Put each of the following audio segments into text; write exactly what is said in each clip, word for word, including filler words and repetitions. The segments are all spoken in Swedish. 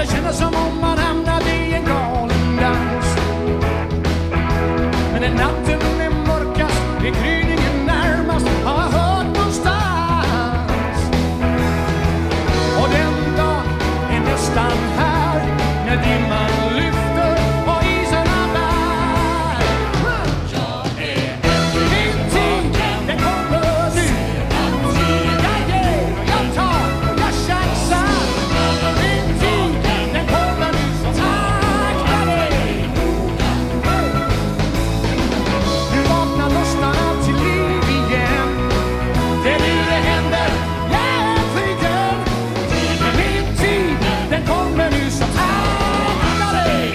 det kändes som om man hamnade i en galen dans. Men när natten är mörkast, är gryningen närmast, har jag hört någonstans. Och den dagen är nästan här, när dimman lyfter och isarna bär. Jag är min tid, den kommer nu. Jag ger och jag tar och jag chansar. Min tid, den kommer nu, så akta dig. Nu vaknar lustarna till liv igen. Det är nu det händer, äntligen. Min tid, den kommer nu, så akta dig.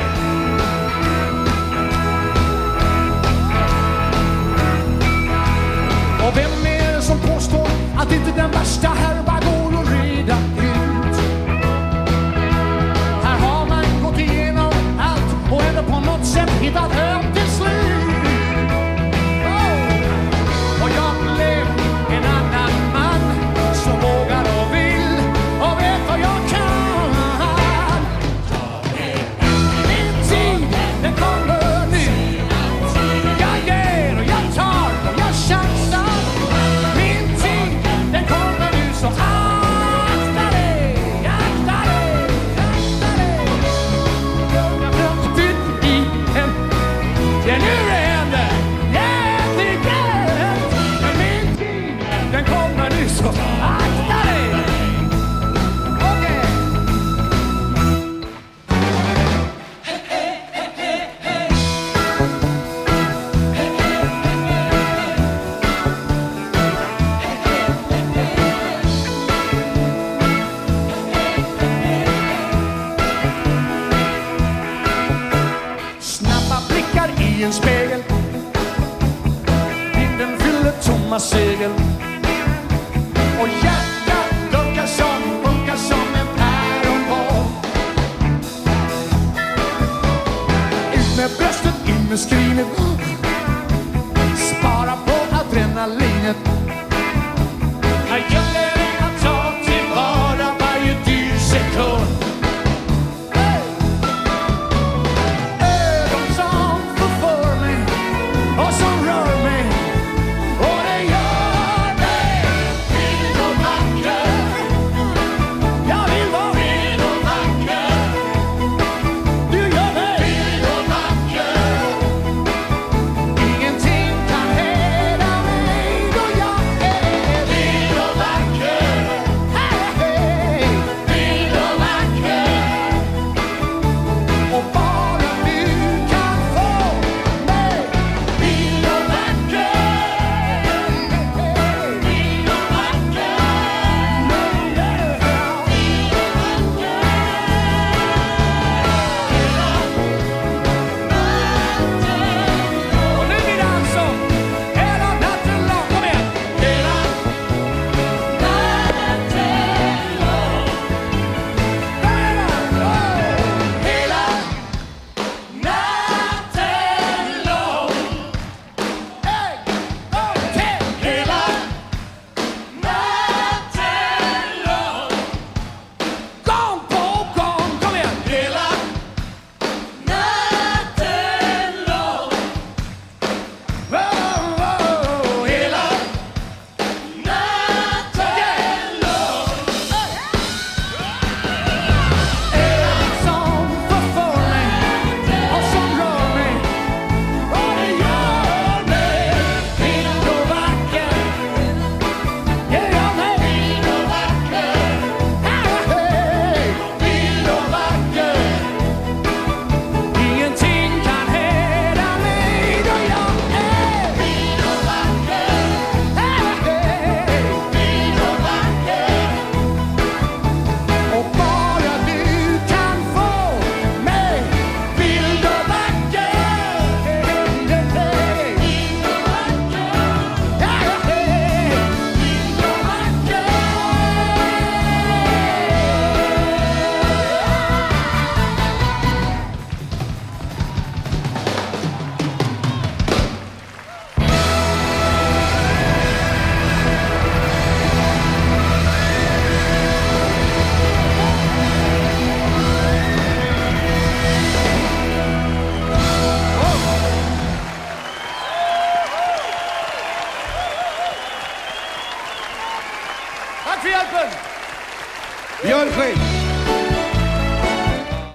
Och vem är det som påstår att inte den värsta härva går att reda ut? Här har man gått igenom allt och ändå på något sätt hittat hem till slut. Oh! Och jag blev en annan man som vågar och vill och vet vad jag kan. Min tid, den kommer nu. Jag ger och jag tar och jag chansar. Min tid, den kommer nu, så akta dig, akta dig, akta dig. Jag flöt ut i en, det är nu det händer, jättegrätt. Men min tid, den kommer nu, så akta dig. Okej. Snabba blickar i en spegel, vinden fyller tomma segel. Och hjärtat dunkar som, funkar som en päronboll. Ut med bröstet, in med skrinet, spara på adrenalinet.